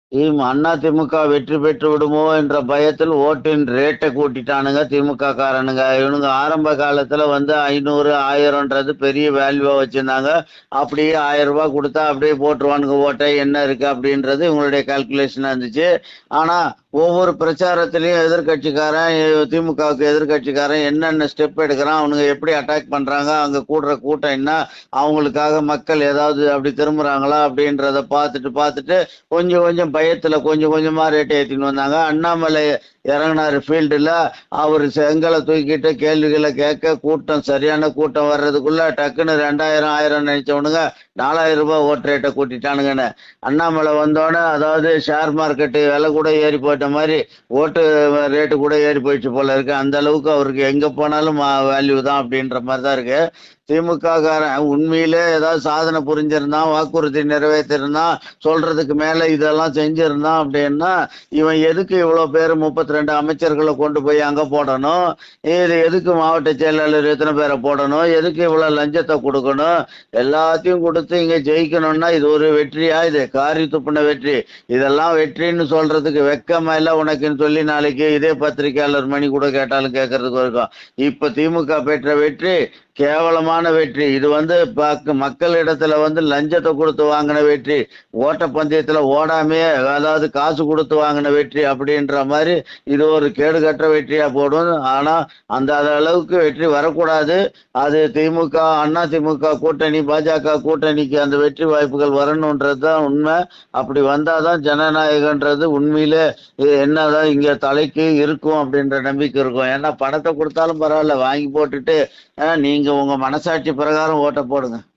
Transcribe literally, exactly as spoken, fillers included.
திமு அதிமுக வெற்றி பெற்று விடுமோ என்ற பயத்தில் ஓட்டின் ரேட்டை கூட்டிட்டானுங்க திமுக காரனுங்க. இவனுங்க ஆரம்ப காலத்துல வந்து ஐநூறு ஆயிரம்ன்றது பெரிய வேல்யூவா வச்சிருந்தாங்க. அப்படியே ஆயிரம் ரூபாய் கொடுத்தா அப்படியே போட்டுருவானுங்க ஓட்டை, என்ன இருக்கு அப்படின்றது இவங்களுடைய கால்குலேஷனா இருந்துச்சு. ஆனா ஒவ்வொரு பிரச்சாரத்திலையும் எதிர்கட்சிக்காரன், திமுகவுக்கு எதிர்கட்சிக்காரன் என்னென்ன ஸ்டெப் எடுக்கிறான், அவனுங்க எப்படி அட்டாக் பண்றாங்க, அங்க கூடுற கூட்டம் என்ன, அவங்களுக்காக மக்கள் ஏதாவது அப்படி திரும்புறாங்களா அப்படின்றத பார்த்துட்டு பார்த்துட்டு கொஞ்சம் கொஞ்சம் பயத்துல கொஞ்சம் கொஞ்சமா ரேட் ஏத்தின்னு வந்தாங்க. அண்ணாமலை இறங்கினாரு ஃபீல்டுல. அவர் செங்கலை தூக்கிட்டு கேள்விகளை கேட்க கூட்டம் சரியான கூட்டம் வர்றதுக்குள்ள டக்குன்னு ரெண்டாயிரம் ஆயிரம் நினைச்சவனுங்க நாலாயிரம் ரூபாய் ஓட்டு ரேட்டை கூட்டிட்டானுங்கன்னு. அண்ணாமலை வந்தோடனே அதாவது ஷேர் மார்க்கெட்டு விலை கூட ஏறி போயிட்ட மாதிரி ஓட்டு ரேட்டு கூட ஏறி போயிடுச்சு போல இருக்கு. அந்த அளவுக்கு அவருக்கு எங்க போனாலும் வேல்யூ தான் அப்படின்ற மாதிரி தான் இருக்கு. திமுக காரன் உண்மையிலே ஏதாவது சாதனை புரிஞ்சிருந்தான், வாக்குறுதி நிறைவேற்றிருந்தான், சொல்றதுக்கு மேல இதெல்லாம் செஞ்சிருந்தான் அப்படின்னா இவன் எதுக்கு இவ்வளவு பேர் முப்பத்தி ரெண்டு அமைச்சர்களை கொண்டு போய் அங்க போடணும், இது எதுக்கு மாவட்ட செயலாளர் எத்தனை பேரை போடணும், எதுக்கு இவ்வளவு லஞ்சத்தை கொடுக்கணும், எல்லாத்தையும் கொடுத்து இங்க ஜெயிக்கணும்னா இது ஒரு வெற்றியா? இது காரி துப்புன வெற்றி. இதெல்லாம் வெற்றின்னு சொல்றதுக்கு வெக்கமா இல்ல உனக்குன்னு சொல்லி நாளைக்கு இதே பத்திரிகையாளர் மணி கூட கேட்டாலும் கேட்கறதுக்கு இருக்கும். இப்ப திமுக பெற்ற வெற்றி கேவலமான வெற்றி. இது வந்து மக்களிடத்துல வந்து லஞ்சத்தை கொடுத்து வாங்கின வெற்றி, ஓட்ட பந்தயத்துல ஓடாமே அதாவது காசு கொடுத்து வாங்கின வெற்றி அப்படின்ற மாதிரி இது ஒரு கேடுகட்ட வெற்றியா போடும். ஆனா அந்த அளவுக்கு வெற்றி வரக்கூடாது. அது திமுக அண்ணா திமுக கூட்டணி பாஜக கூட்டணிக்கு அந்த வெற்றி வாய்ப்புகள் வரணும்ன்றது தான் உண்மை. அப்படி வந்தாதான் ஜனநாயகன்றது உண்மையிலே என்னதான் இங்க தலைக்கு இருக்கும் அப்படின்ற நம்பிக்கை இருக்கும். ஏன்னா பணத்தை கொடுத்தாலும் பரவாயில்ல, வாங்கி போட்டுட்டு நீங்க உங்க மனசாட்சி பிரகாரம் ஓட்ட போடுங்க.